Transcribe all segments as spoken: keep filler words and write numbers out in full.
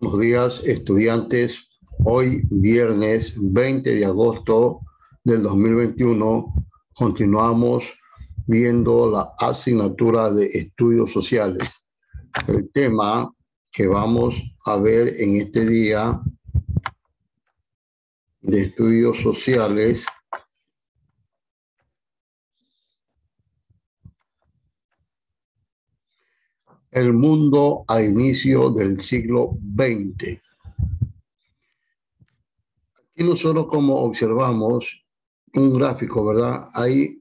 Buenos días, estudiantes. Hoy, viernes veinte de agosto del dos mil veintiuno, continuamos viendo la asignatura de estudios sociales. El tema que vamos a ver en este día de estudios sociales el mundo a inicio del siglo veinte. Aquí nosotros, como observamos un gráfico, ¿verdad? Hay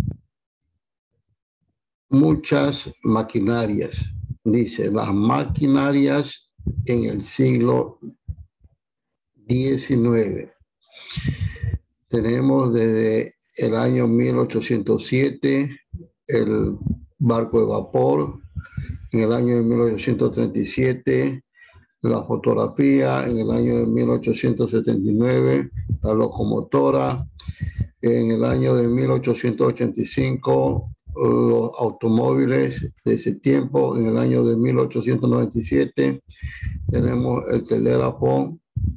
muchas maquinarias. Dice, las maquinarias en el siglo diecinueve. Tenemos desde el año mil ochocientos siete el barco de vapor, en el año de mil ochocientos treinta y siete la fotografía, en el año de mil ochocientos setenta y nueve la locomotora, en el año de mil ochocientos ochenta y cinco los automóviles de ese tiempo, en el año de mil ochocientos noventa y siete tenemos el telégrafo,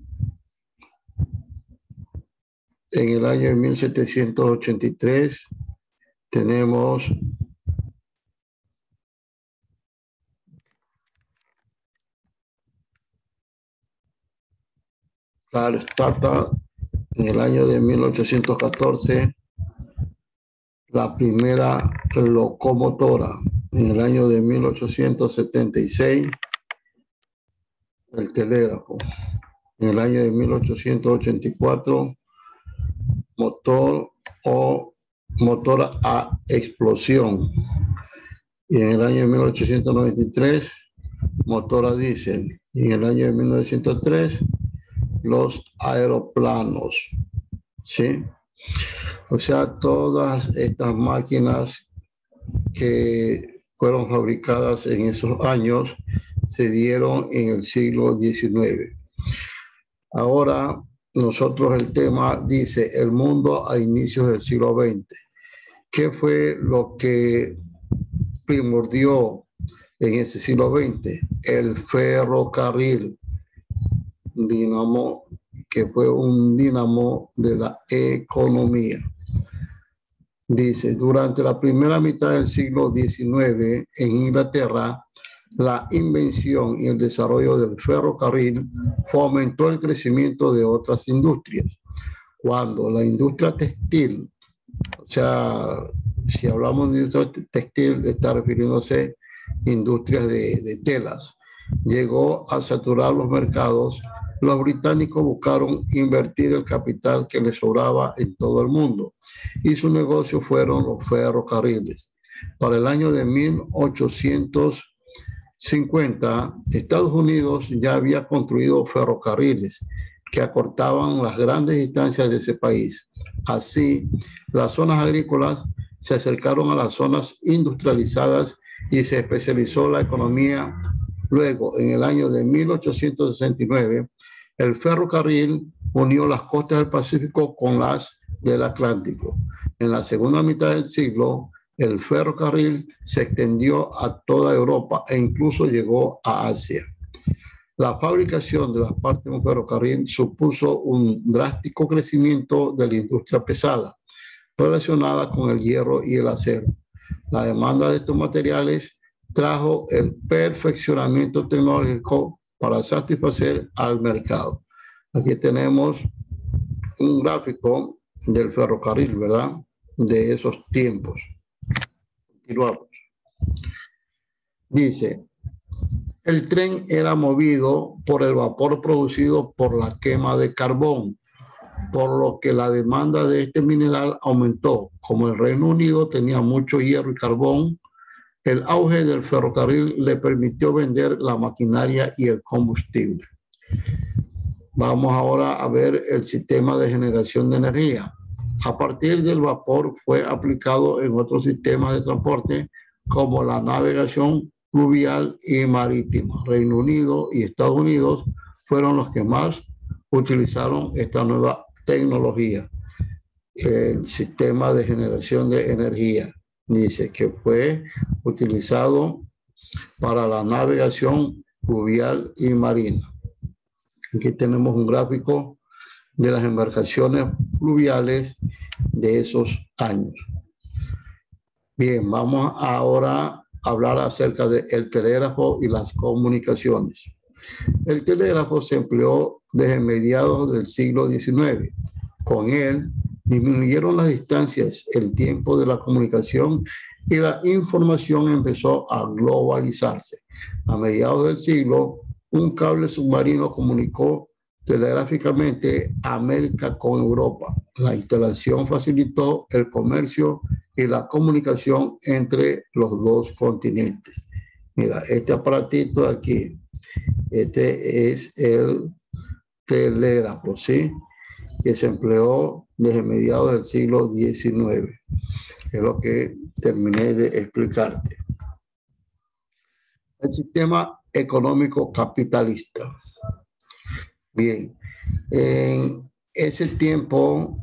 en el año de mil setecientos ochenta y tres tenemos la Stata, en el año de mil ochocientos catorce la primera locomotora, en el año de mil ochocientos setenta y seis el telégrafo, en el año de mil ochocientos ochenta y cuatro motor o motor a explosión, y en el año de mil ochocientos noventa y tres motor a diésel, y en el año de mil novecientos tres los aeroplanos, ¿sí? O sea, todas estas máquinas que fueron fabricadas en esos años se dieron en el siglo diecinueve. Ahora, nosotros el tema dice el mundo a inicios del siglo veinte. ¿Qué fue lo que primordió en ese siglo veinte? El ferrocarril, dinamo, que fue un dínamo de la economía. Dice, durante la primera mitad del siglo diecinueve en Inglaterra, la invención y el desarrollo del ferrocarril fomentó el crecimiento de otras industrias. Cuando la industria textil, o sea, si hablamos de industria textil, está refiriéndose a industrias de, de telas, llegó a saturar los mercados, los británicos buscaron invertir el capital que les sobraba en todo el mundo y su negocio fueron los ferrocarriles. Para el año de mil ochocientos cincuenta, Estados Unidos ya había construido ferrocarriles que acortaban las grandes distancias de ese país. Así, las zonas agrícolas se acercaron a las zonas industrializadas y se especializó la economía. Luego, en el año de mil ochocientos sesenta y nueve, el ferrocarril unió las costas del Pacífico con las del Atlántico. En la segunda mitad del siglo, el ferrocarril se extendió a toda Europa e incluso llegó a Asia. La fabricación de las partes de un ferrocarril supuso un drástico crecimiento de la industria pesada, relacionada con el hierro y el acero. La demanda de estos materiales trajo el perfeccionamiento tecnológico para satisfacer al mercado. Aquí tenemos un gráfico del ferrocarril, ¿verdad? De esos tiempos. Continuamos. Dice, el tren era movido por el vapor producido por la quema de carbón, por lo que la demanda de este mineral aumentó. Como el Reino Unido tenía mucho hierro y carbón, el auge del ferrocarril le permitió vender la maquinaria y el combustible. Vamos ahora a ver el sistema de generación de energía. A partir del vapor fue aplicado en otros sistemas de transporte como la navegación fluvial y marítima. Reino Unido y Estados Unidos fueron los que más utilizaron esta nueva tecnología. El sistema de generación de energía dice que fue utilizado para la navegación fluvial y marina. Aquí tenemos un gráfico de las embarcaciones fluviales de esos años. Bien, vamos ahora a hablar acerca del telégrafo y las comunicaciones. El telégrafo se empleó desde mediados del siglo diecinueve. Con él disminuyeron las distancias, el tiempo de la comunicación y la información empezó a globalizarse. A mediados del siglo, un cable submarino comunicó telegráficamente América con Europa. La instalación facilitó el comercio y la comunicación entre los dos continentes. Mira, este aparatito de aquí, este es el telégrafo, ¿sí? Que se empleó desde mediados del siglo diecinueve. Es lo que terminé de explicarte. El sistema económico capitalista. Bien, en ese tiempo,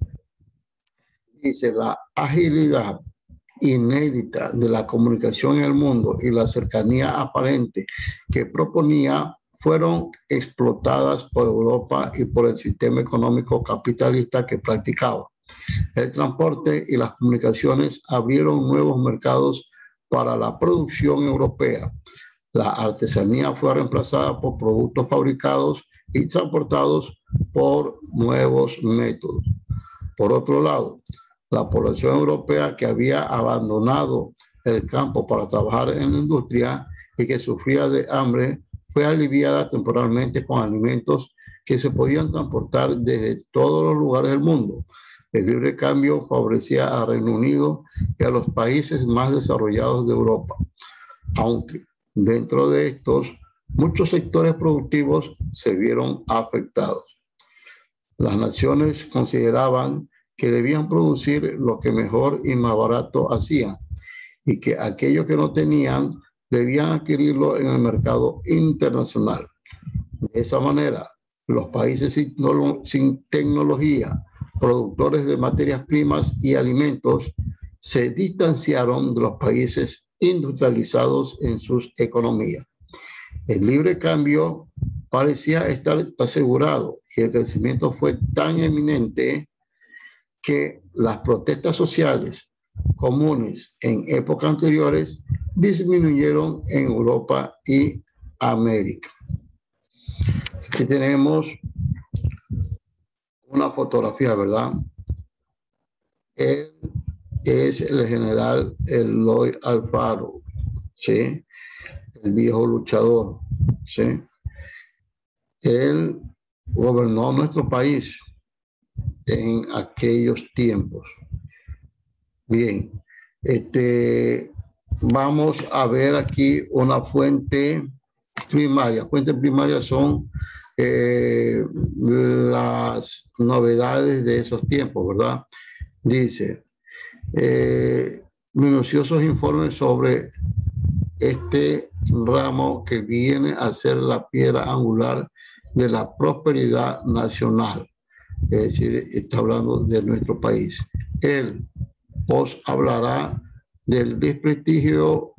dice, la agilidad inédita de la comunicación en el mundo y la cercanía aparente que proponía fueron explotadas por Europa y por el sistema económico capitalista que practicaba. El transporte y las comunicaciones abrieron nuevos mercados para la producción europea. La artesanía fue reemplazada por productos fabricados y transportados por nuevos métodos. Por otro lado, la población europea que había abandonado el campo para trabajar en la industria y que sufría de hambre fue aliviada temporalmente con alimentos que se podían transportar desde todos los lugares del mundo. El libre cambio favorecía a Reino Unido y a los países más desarrollados de Europa, aunque dentro de estos muchos sectores productivos se vieron afectados. Las naciones consideraban que debían producir lo que mejor y más barato hacían y que aquellos que no tenían debían adquirirlo en el mercado internacional. De esa manera, los países sin tecnología, productores de materias primas y alimentos, se distanciaron de los países industrializados en sus economías. El libre cambio parecía estar asegurado y el crecimiento fue tan eminente que las protestas sociales comunes en épocas anteriores disminuyeron en Europa y América. Aquí tenemos una fotografía, ¿verdad? Él es el general Eloy Alfaro, ¿sí? El viejo luchador, ¿sí? Él gobernó nuestro país en aquellos tiempos. Bien, este, vamos a ver aquí una fuente primaria. Fuentes primarias son eh, las novedades de esos tiempos, ¿verdad? Dice, eh, minuciosos informes sobre este ramo que viene a ser la piedra angular de la prosperidad nacional. Es decir, está hablando de nuestro país. Él os hablará del desprestigio,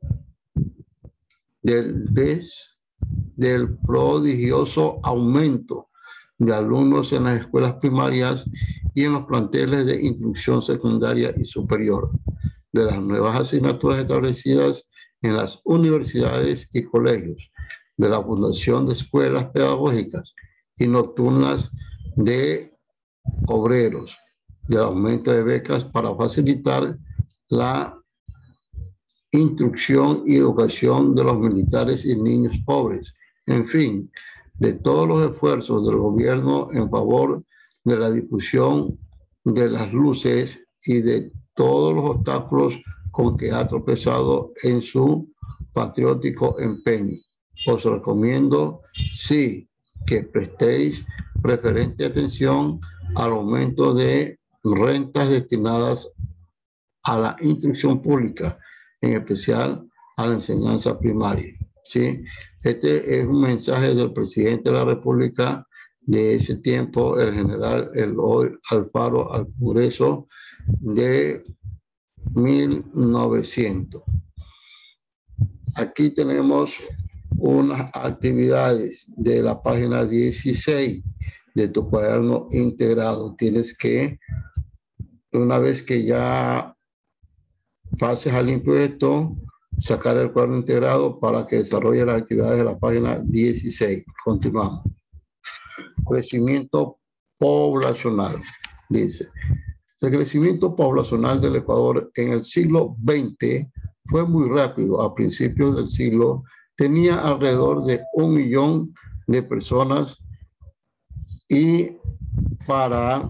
del des, del prodigioso aumento de alumnos en las escuelas primarias y en los planteles de instrucción secundaria y superior, de las nuevas asignaturas establecidas en las universidades y colegios, de la fundación de escuelas pedagógicas y nocturnas de obreros, del aumento de becas para facilitar la instrucción y educación de los militares y niños pobres, en fin, de todos los esfuerzos del gobierno en favor de la difusión de las luces y de todos los obstáculos con que ha tropezado en su patriótico empeño. Os recomiendo, sí, que prestéis preferente atención al aumento de rentas destinadas a la instrucción pública, en especial a la enseñanza primaria. ¿Sí? Este es un mensaje del presidente de la República de ese tiempo, el general Eloy Alfaro, al Congreso de mil novecientos. Aquí tenemos unas actividades de la página dieciséis de tu cuaderno integrado. Tienes que, una vez que ya pases al impuesto, sacar el cuaderno integrado para que desarrolle las actividades de la página dieciséis. Continuamos. Crecimiento poblacional. Dice, el crecimiento poblacional del Ecuador en el siglo veinte fue muy rápido. A principios del siglo tenía alrededor de un millón de personas y para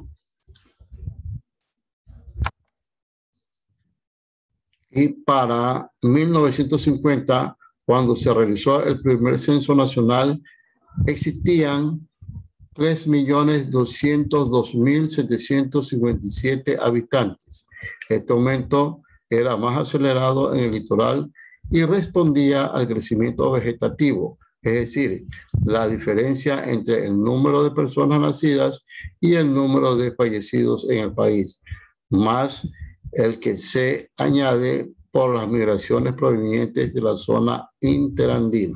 y para mil novecientos cincuenta, cuando se realizó el primer censo nacional, existían tres millones doscientos dos mil setecientos cincuenta y siete habitantes. Este aumento era más acelerado en el litoral y respondía al crecimiento vegetativo, es decir, la diferencia entre el número de personas nacidas y el número de fallecidos en el país, más el que se añade por las migraciones provenientes de la zona interandina.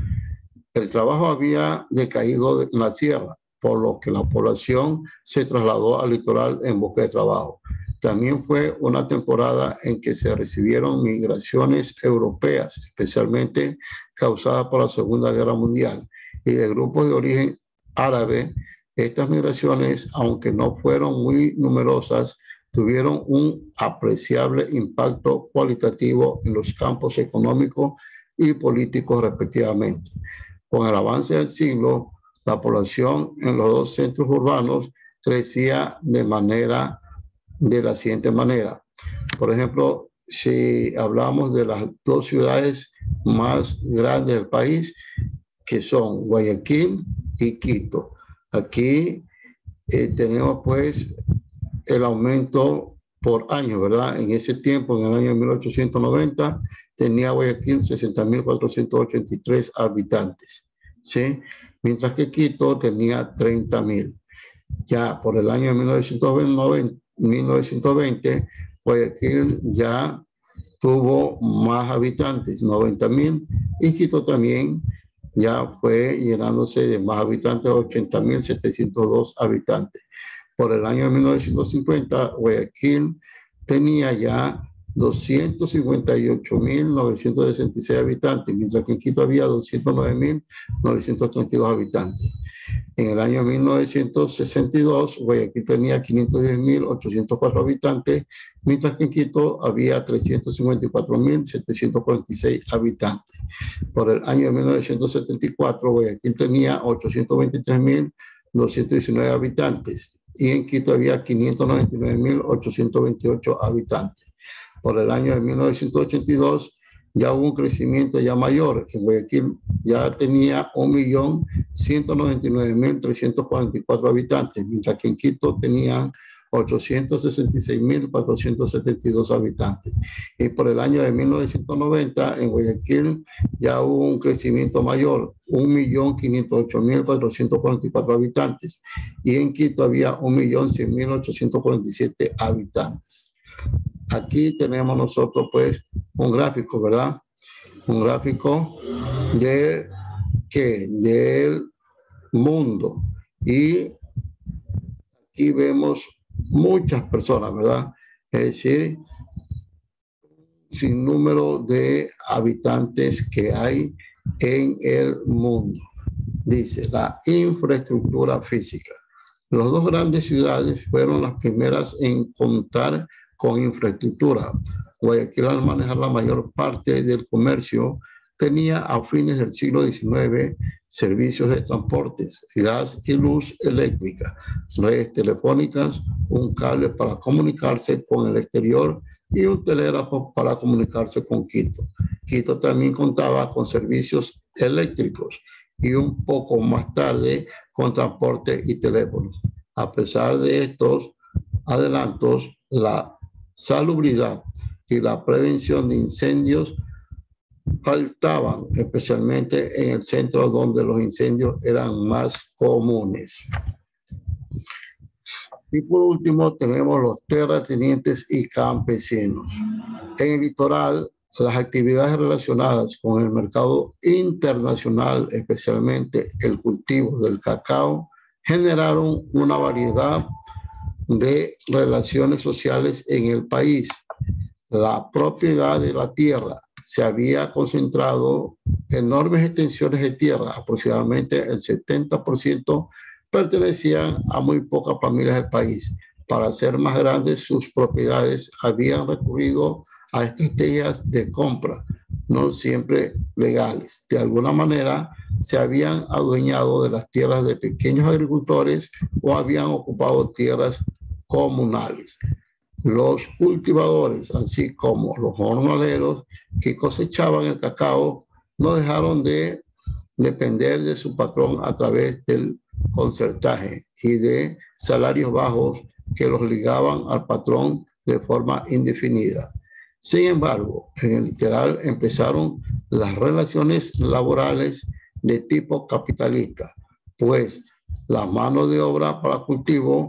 El trabajo había decaído en la sierra, por lo que la población se trasladó al litoral en busca de trabajo. También fue una temporada en que se recibieron migraciones europeas, especialmente causadas por la Segunda Guerra Mundial, y de grupos de origen árabe. Estas migraciones, aunque no fueron muy numerosas, tuvieron un apreciable impacto cualitativo en los campos económicos y políticos respectivamente. Con el avance del siglo, la población en los dos centros urbanos crecía de manera de la siguiente manera. Por ejemplo, si hablamos de las dos ciudades más grandes del país, que son Guayaquil y Quito. Aquí eh, tenemos pues el aumento por año, ¿verdad? En ese tiempo, en el año mil ochocientos noventa, tenía Guayaquil sesenta mil cuatrocientos ochenta y tres habitantes, ¿sí? Mientras que Quito tenía treinta mil. Ya por el año mil novecientos veinte, Guayaquil ya tuvo más habitantes, noventa mil, y Quito también ya fue llenándose de más habitantes, ochenta mil setecientos dos habitantes. Por el año mil novecientos cincuenta, Guayaquil tenía ya doscientos cincuenta y ocho mil novecientos sesenta y seis habitantes, mientras que en Quito había doscientos nueve mil novecientos treinta y dos habitantes. En el año mil novecientos sesenta y dos, Guayaquil tenía quinientos diez mil ochocientos cuatro habitantes, mientras que en Quito había trescientos cincuenta y cuatro mil setecientos cuarenta y seis habitantes. Por el año mil novecientos setenta y cuatro, Guayaquil tenía ochocientos veintitrés mil doscientos diecinueve habitantes y en Quito había quinientos noventa y nueve mil ochocientos veintiocho habitantes. Por el año de mil novecientos ochenta y dos ya hubo un crecimiento ya mayor. En Guayaquil ya tenía un millón ciento noventa y nueve mil trescientos cuarenta y cuatro habitantes, mientras que en Quito tenían ochocientos sesenta y seis mil cuatrocientos setenta y dos habitantes. Y por el año de mil novecientos noventa, en Guayaquil ya hubo un crecimiento mayor, un millón quinientos ocho mil cuatrocientos cuarenta y cuatro habitantes. Y en Quito había un millón cien mil ochocientos cuarenta y siete habitantes. Aquí tenemos nosotros pues un gráfico, ¿verdad? Un gráfico de ¿qué? Del mundo. Y aquí vemos muchas personas, ¿verdad? Es decir, sin número de habitantes que hay en el mundo. Dice, la infraestructura física. Las dos grandes ciudades fueron las primeras en contar con infraestructura. Guayaquil, al manejar la mayor parte del comercio, tenía a fines del siglo diecinueve servicios de transportes, gas y luz eléctrica, redes telefónicas, un cable para comunicarse con el exterior y un telégrafo para comunicarse con Quito. Quito también contaba con servicios eléctricos y un poco más tarde con transporte y teléfonos. A pesar de estos adelantos, la salubridad y la prevención de incendios faltaban, especialmente en el centro donde los incendios eran más comunes. Y por último tenemos los terratenientes y campesinos. En el litoral las actividades relacionadas con el mercado internacional, especialmente el cultivo del cacao, generaron una variedad de relaciones sociales en el país. La propiedad de la tierra se había concentrado enormes extensiones de tierra, aproximadamente el setenta por ciento pertenecían a muy pocas familias del país. Para hacer más grandes sus propiedades, habían recurrido a estrategias de compra, no siempre legales. De alguna manera, se habían adueñado de las tierras de pequeños agricultores o habían ocupado tierras comunales. Los cultivadores, así como los jornaleros que cosechaban el cacao, no dejaron de depender de su patrón a través del concertaje y de salarios bajos que los ligaban al patrón de forma indefinida. Sin embargo, en el literal empezaron las relaciones laborales de tipo capitalista, pues la mano de obra para cultivo,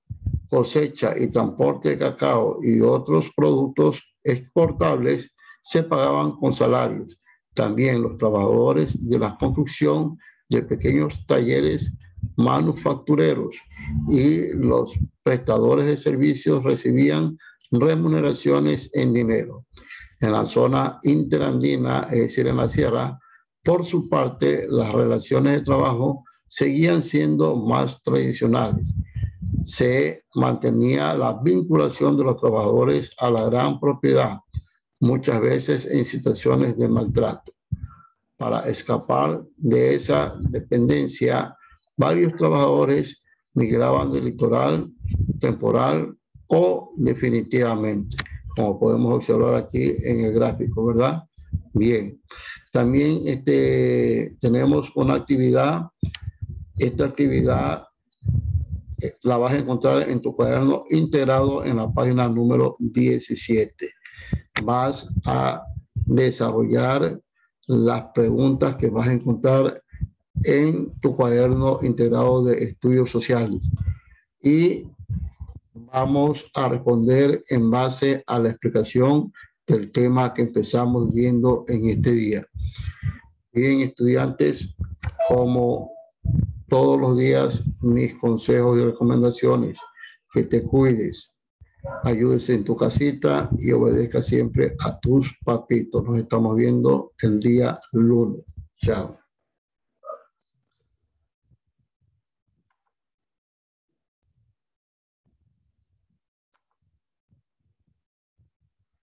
cosecha y transporte de cacao y otros productos exportables se pagaban con salarios. También los trabajadores de la construcción de pequeños talleres manufactureros y los prestadores de servicios recibían remuneraciones en dinero. En la zona interandina, es decir, en la sierra, por su parte, las relaciones de trabajo seguían siendo más tradicionales. Se mantenía la vinculación de los trabajadores a la gran propiedad, muchas veces en situaciones de maltrato. Para escapar de esa dependencia, varios trabajadores migraban del litoral temporal o definitivamente, como podemos observar aquí en el gráfico, ¿verdad? Bien, también este, tenemos una actividad, esta actividad la vas a encontrar en tu cuaderno integrado en la página número diecisiete. Vas a desarrollar las preguntas que vas a encontrar en tu cuaderno integrado de estudios sociales y vamos a responder en base a la explicación del tema que empezamos viendo en este día. Bien, estudiantes, como todos los días, mis consejos y recomendaciones: que te cuides, ayudes en tu casita y obedezca siempre a tus papitos. Nos estamos viendo el día lunes. Chao.